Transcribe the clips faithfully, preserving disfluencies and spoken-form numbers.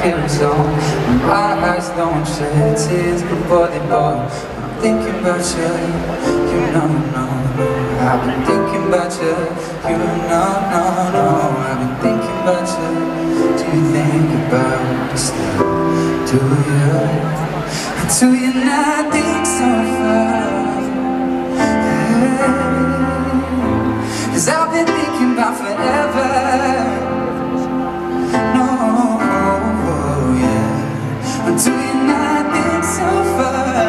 carries on. My eyes don't shed tears before they fall. I'm thinking about you, you know, no, no. I've been thinking about you, you know, no, no. I've been thinking about you. Do you think about me still? Do you? Do you not think so far? Yeah. 'Cause I've been thinking about forever. No, yeah. Do you not think so far?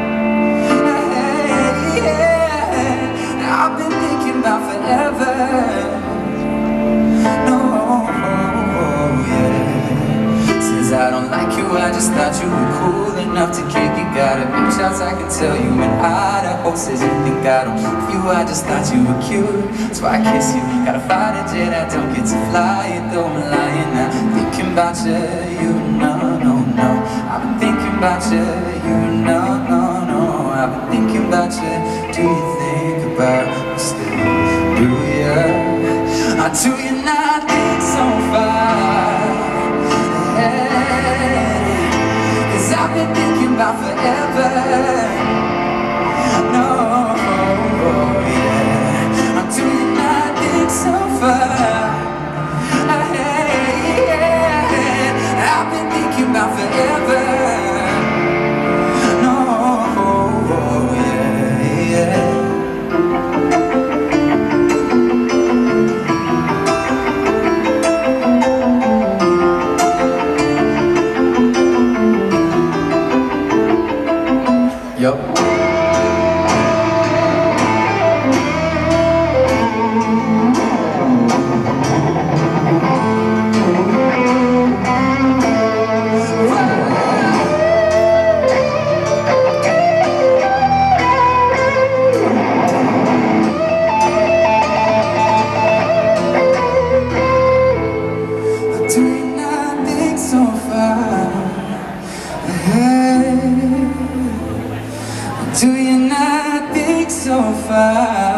Yeah, yeah. I've been thinking about forever. No, yeah. Since I don't like you, I just thought you were cool enough to kick it. Got a big shots, I can tell you. And Idaho says you think I don't love you. I just thought you were cute, so I kiss you. Got a fighter jet, I don't get to fly it though I'm lying. I'm thinking about you, you know, no, no. I've been thinking about you, you know, no, no. I've been thinking about you. Do you think about me still? Do you? Or do you not think so far? Yeah. 'Cause I've been thinking about forever. No, yeah. Or do you not think so far? Yeah. I've been thinking about forever. No, yeah, yeah. Yup. Do you not think so far? Hey. Do you not think so far?